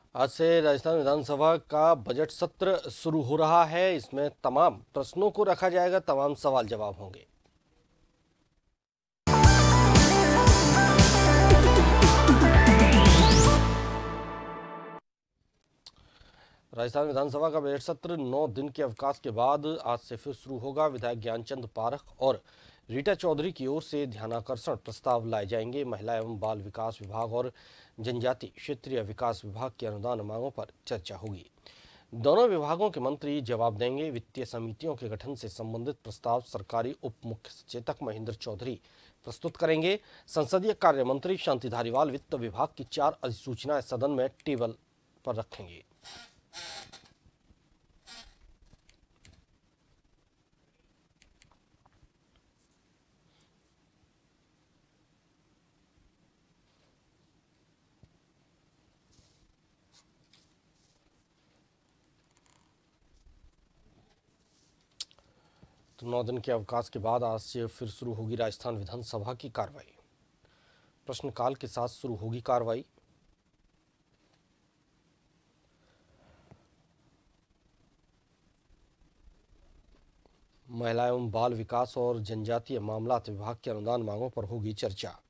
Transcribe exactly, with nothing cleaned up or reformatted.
आज से राजस्थान विधानसभा का बजट सत्र शुरू हो रहा है। इसमें तमाम प्रश्नों को रखा जाएगा, तमाम सवाल जवाब होंगे। राजस्थान विधानसभा का बजट सत्र नौ दिन के अवकाश के बाद आज से फिर शुरू होगा। विधायक ज्ञानचंद पारख और रीटा चौधरी की ओर से ध्यानाकर्षण प्रस्ताव लाए जाएंगे। महिला एवं बाल विकास विभाग और जनजातीय क्षेत्रीय विकास विभाग की अनुदान मांगों पर चर्चा होगी। दोनों विभागों के मंत्री जवाब देंगे। वित्तीय समितियों के गठन से संबंधित प्रस्ताव सरकारी उप मुख्य सचेतक महेंद्र चौधरी प्रस्तुत करेंगे। संसदीय कार्य मंत्री शांति धारीवाल वित्त विभाग की चार अधिसूचनाएं सदन में टेबल पर रखेंगे। तो नौ दिन के अवकाश के बाद आज से फिर शुरू होगी राजस्थान विधानसभा की कार्रवाई। प्रश्नकाल के साथ शुरू होगी कार्रवाई। महिला एवं बाल विकास और जनजातीय मामलात विभाग के अनुदान मांगों पर होगी चर्चा।